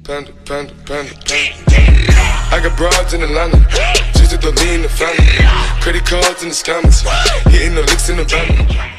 Panda, panda, panda, panda. I got broads in Atlanta, just to throw me in the family. Credit cards in the scammers, hitting the licks in the van.